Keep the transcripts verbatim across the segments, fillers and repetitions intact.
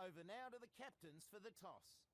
Over now to the captains for the toss.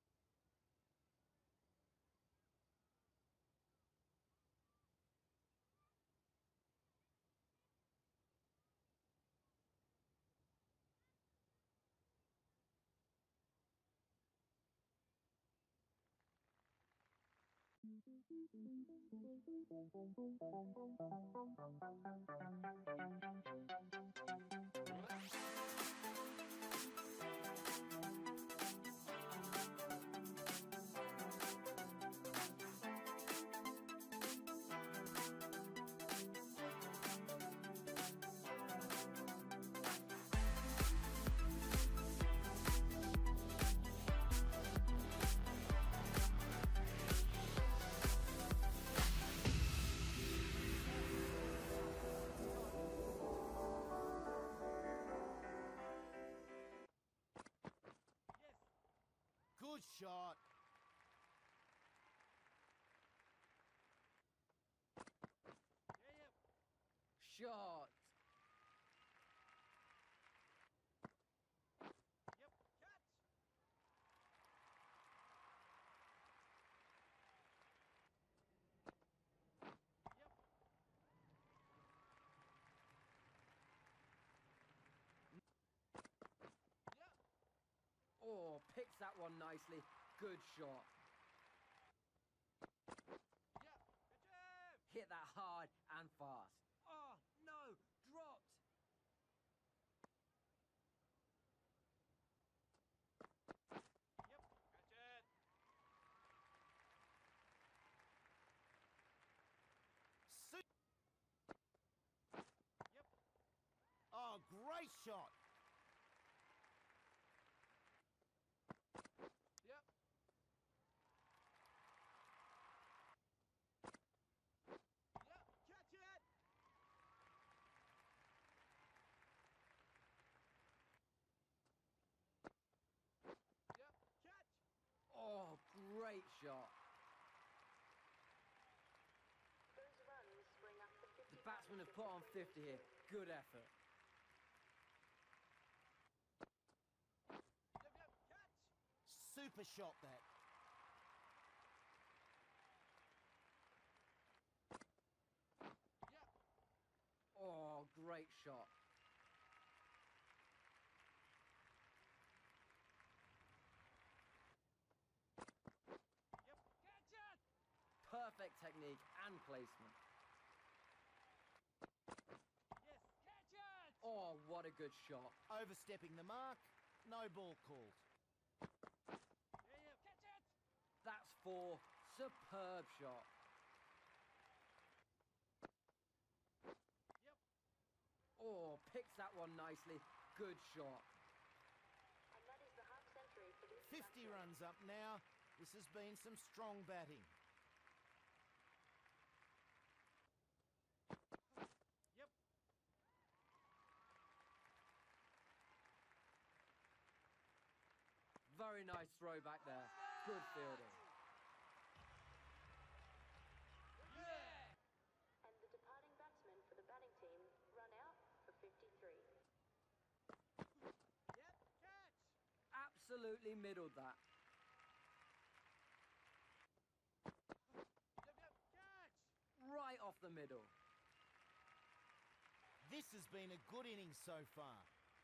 Good shot. Yeah, yeah. Shot. Yep. Catch. Yep. Yeah. Oh, picks that one nicely. Good shot. Yeah. Good job. Hit that hard and fast. Oh, no, dropped. Yep. Catch it. Su- Yep. oh, great shot. Yep. Yep. Catch it. Yep. Catch. Oh, great shot. Those runs bring up the fifty. The batsmen have put on fifty here. Good effort. Yep. Yep. Catch. Super shot that. Yep. Oh, great shot. Yep. Catch it. Perfect technique and placement. Yes. Catch it. Oh, what a good shot. Overstepping the mark. No ball called. Yeah, yeah. Catch it. That's four. Superb shot. Yep. Oh, picks that one nicely. Good shot. And that is the half century for this fifty batsman. runs up now. This has been some strong batting. Yep. Very nice throw back there. Good fielding. Yeah. And the departing batsman for the batting team run out for fifty-three. Yep. Catch. Absolutely middled that. Yep. Yep. Catch. Right off the middle. This has been a good innings so far.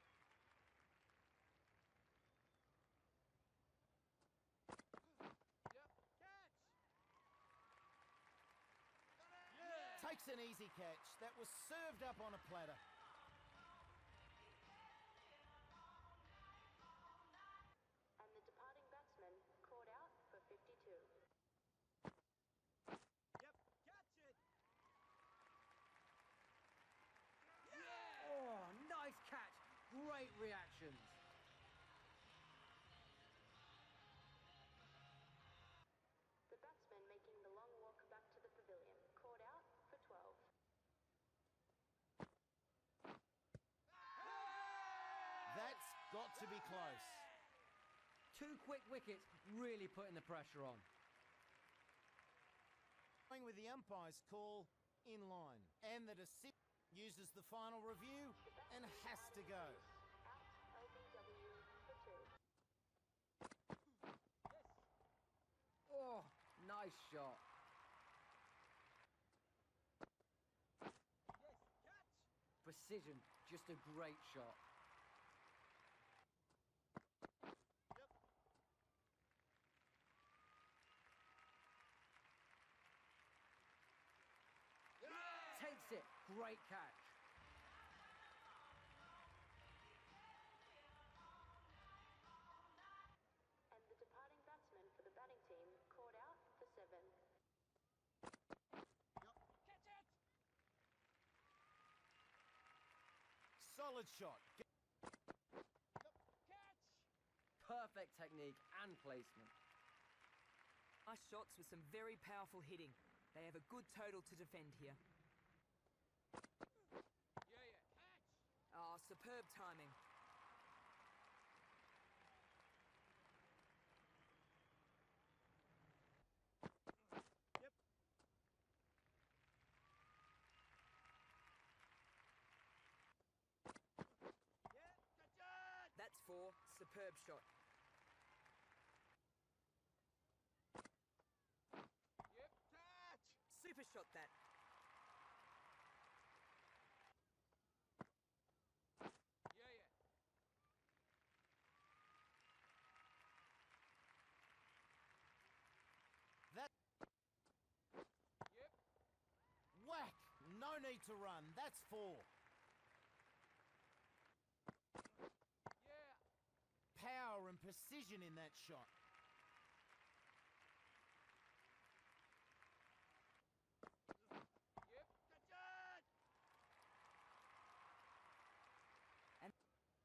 Yep. Catch. Yeah. Takes an easy catch. That was served up on a platter. And the departing batsman caught out for fifty-two. Yep. Catch it. Oh, nice catch. Great reactions. The batsman making the long walk back to the pavilion caught out for twelve. That's got to be close. Two quick wickets really putting the pressure on. Going with the umpire's call in line. And the decision uses the final review and has to go. Out L B W for two. Nice shot. Yes, catch. Precision, just a great shot. Yep. Takes it, great catch. And the departing batsman for the batting team called out for seven. Catch it. Solid shot. Get- Catch. Perfect technique and placement. Nice shots with some very powerful hitting. They have a good total to defend here. Yeah, yeah. Catch. Ah, superb timing. Yep. Yeah, catch it. That's four. Superb shot. Yep, catch. Super shot that. Yeah, yeah. That Yep. whack. No need to run. That's four. Yeah. Power and precision in that shot. Yep, catch it. And-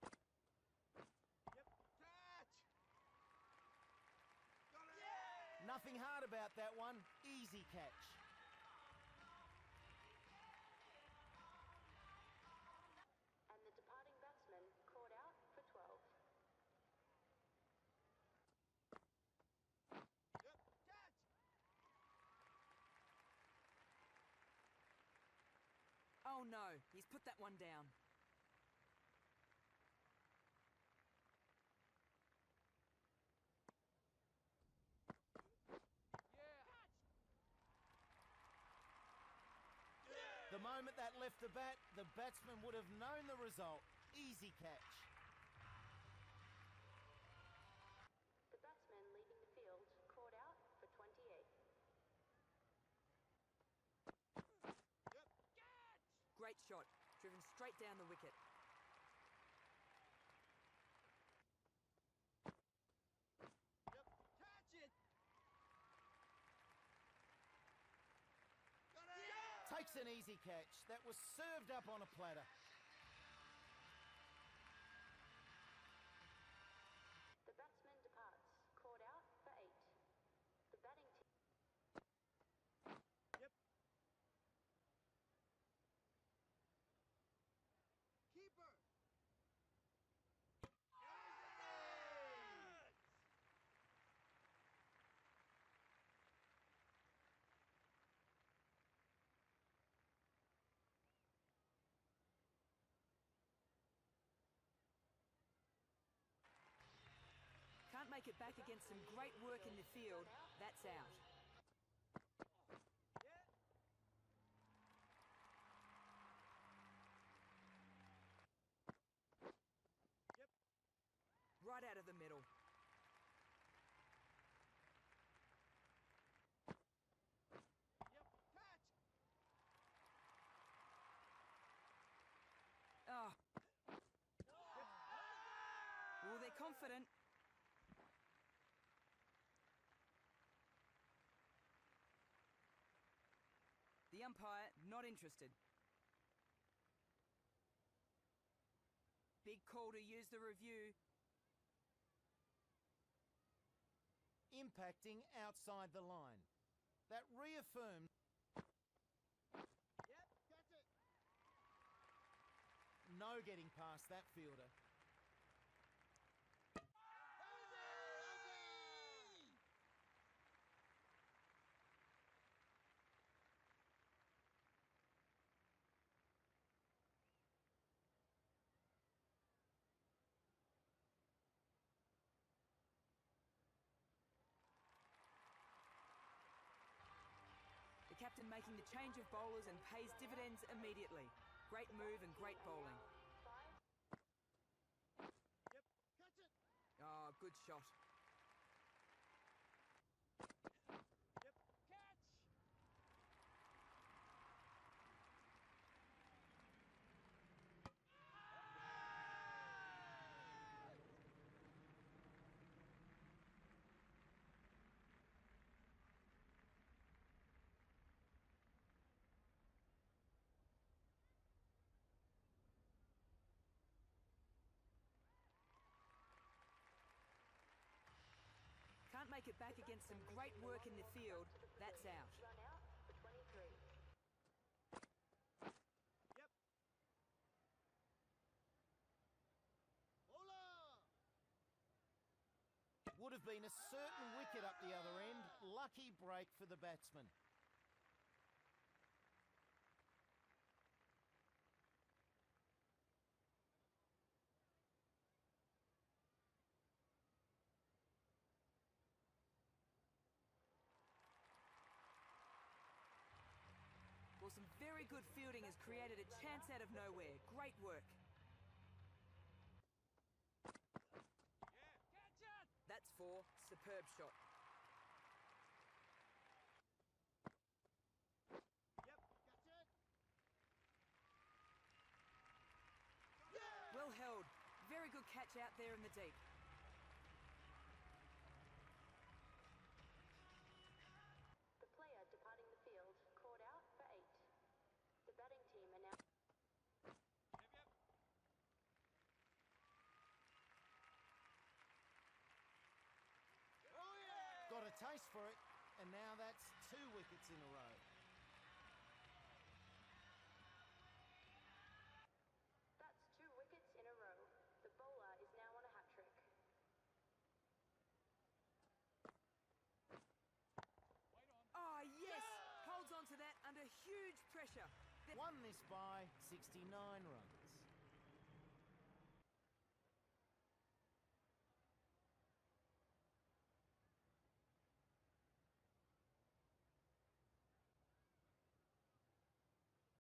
Yep, catch. Got it. Yeah. Nothing hard about that one. Easy catch. And the departing batsman called out for twelve. Yep, catch. Oh no, he's put that one down. Yeah. Catch. The moment that left the bat, the batsman would have known the result. Easy catch. The batsman leading the field called out for twenty-eight. Yep, catch. Great shot. Driven straight down the wicket. Yep, catch it. Got it. Yeah. Takes an easy catch. That was served up on a platter. The batsman departs, called out for eight. The batting team. Yep. Keeper. Can't make it back against some great work in the field. That's out. Yeah. Yep. Right out of the middle. Yep, catch. Oh. Oh, they're confident. The umpire not interested. Big call to use the review. Impacting outside the line. That reaffirms Yep, catch it. no getting past that fielder. in making the change of bowlers and pays dividends immediately. Great move and great bowling. Yep. Catch it. Oh, good shot. Yep. Catch. Can't make it back against some great work in the field. That's out. Run out for twenty-three. Yep. Bowler. Would have been a certain wicket up the other end. Lucky break for the batsman. Well, some very good fielding has created a chance out of nowhere. Great work. Yeah. Catch it. That's four. Superb shot. Yep. Catch it. Well held. Very good catch out there in the deep. The player departing the field called out for eight. The batting team are now. Yep. Yep. Oh yeah. Got a taste for it, and now that's two wickets in a row. That's two wickets in a row. The bowler is now on a hat trick. Wait on. Oh, yes! Holds on to that under huge pressure. Th- Won this by sixty-nine runs.